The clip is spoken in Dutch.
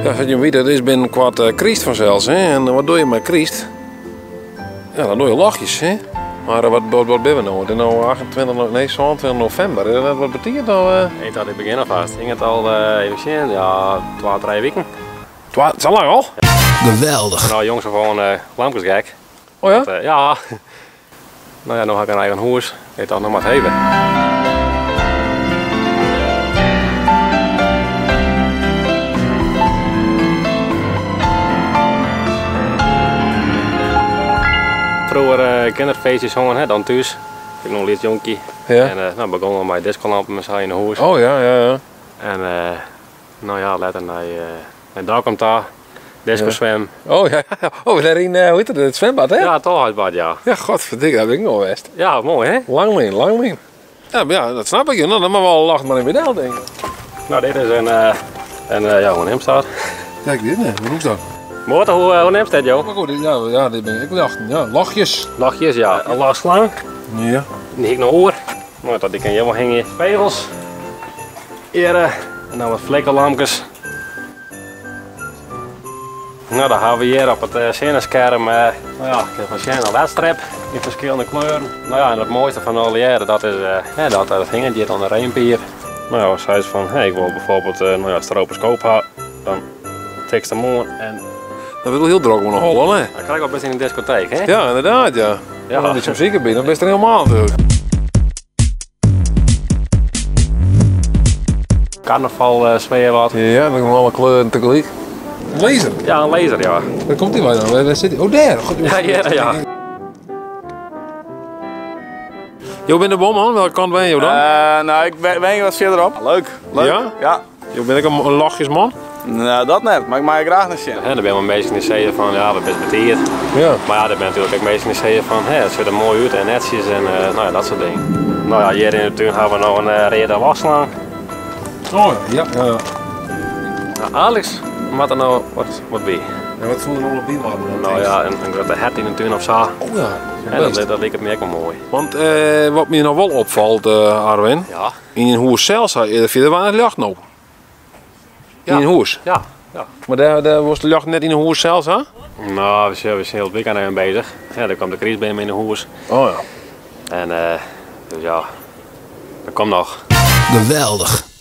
Ja, je weet, dat is binnen kwart kriest vanzelfs, hè? En wat doe je met kriest? Ja, dan doe je lachjes, hè? Maar wat ben we nou? Het is nu 27 november. Wat betekent dat? Ik had in het begin alvast. Ging het al even zien, ja, 2-3 weken. Zo lang al? Geweldig. Nou, jongens, gewoon lampjes gek. Oh ja? Dat, ja. Nou ja, nu heb ik een eigen huis. Ik dat nog maar hebben. Vroeger kinderfeestjes hongen, dan thuis. Ik nog een licht jonkie. Ja. En nou begonnen met discolampen met zijn in de huis. Oh ja, ja, ja. En nou ja, later naar Dalkom daar. Disco zwem. Oh ja, oh daarin, hoe heet het zwembad, hè? Ja, toch uitbad, ja. Ja, godverdikke, dat heb ik nog geweest. Ja, mooi hè? Lang mee. Ja, maar ja, dat snap ik. Nou, dan mag wel lachen maar in Bedel, denk ik. Nou, dit is ja, hoe neemt dat? Kijk dit, nee. Hoe is dat? Motor, hoe neemt dat, joh? Maar goed, ja, dit ben ik dachten. Ja, lachjes. Lachjes, ja. Een lachslang. Ja. Die hik nog oor. Nou, dat die kan helemaal hangen. Spegels. Hier, en dan wat vlekkenlampjes. Nou, dan hebben we hier op het scenescherm nou ja, een schijne ledstrip in verschillende kleuren. Nou ja, en het mooiste van alle jaren, dat is dat vingertje aan de reempier. Nou, als hij is van, hey, ik wil bijvoorbeeld nou ja, stroboscoop hebben, dan tik ze mooi en... Dat wil heel droog nog wel, hè? Dan krijg ik wel best in een discotheek, hè? Ja, inderdaad, ja. Ja. Als je op zeker bent, dan ben je er helemaal natuurlijk. Carnaval sfeer wat. Ja, dan komen alle kleuren tegelijk. Laser. Ja, een laser, ja. Waar komt die bij dan? Waar zit die? Oh, daar. God, Ja, ja. Jo, ben de bom, man. Welke kant ben je dan? Nou, ik ben wat verderop. Leuk. Ja? Ja. Jo, ben ik een lachjesman? Nou, dat net, maar ik maak graag een zin. En dan ben je meestal niet zeggen van, ja, dat is betierd. Ja. Maar ja, dat ben natuurlijk ook meestal niet zeggen van, het ziet er mooi uit en netjes en nou ja, dat soort dingen. Nou ja, hier in de tuin hebben we nog een reden lachslang. Oh, ja. Nou, Alex, wat er nou, wat bij? En wat voelde je nog op die waren? Nou ja, een grote hert in de tuin of zo. Oh ja. En dat leek het me ook wel mooi. Want wat me nog wel opvalt, Arwin, Ja. in een hoes zelfs, vind je waar het jacht nou? In een hoes? Ja. Ja. Maar daar was de jacht net in een hoes zelfs, hè? Nou, we zijn heel het weekend aan bezig. Ja, dan komt de kries bij me in de hoes. Oh ja. En dus ja, dat komt nog. Geweldig.